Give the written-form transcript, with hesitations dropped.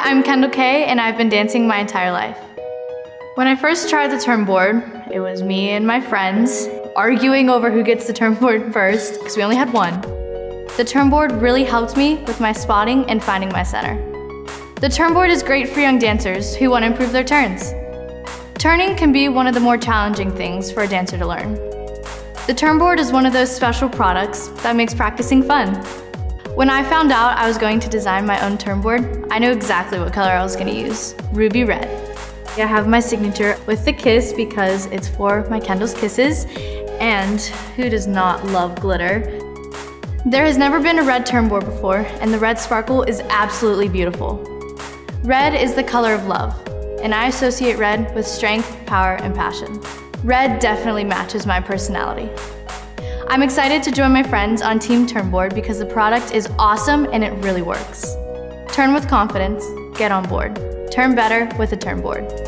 I'm Kendall K, and I've been dancing my entire life. When I first tried the turn board, it was me and my friends arguing over who gets the turn board first, because we only had one. The turn board really helped me with my spotting and finding my center. The turn board is great for young dancers who want to improve their turns. Turning can be one of the more challenging things for a dancer to learn. The turn board is one of those special products that makes practicing fun. When I found out I was going to design my own turn board, I knew exactly what color I was going to use, ruby red. I have my signature with the kiss because it's for my Kendall's kisses, and who does not love glitter? There has never been a red turn board before, and the red sparkle is absolutely beautiful. Red is the color of love, and I associate red with strength, power, and passion. Red definitely matches my personality. I'm excited to join my friends on Team Turnboard because the product is awesome and it really works. Turn with confidence, get on board. Turn better with a turn board.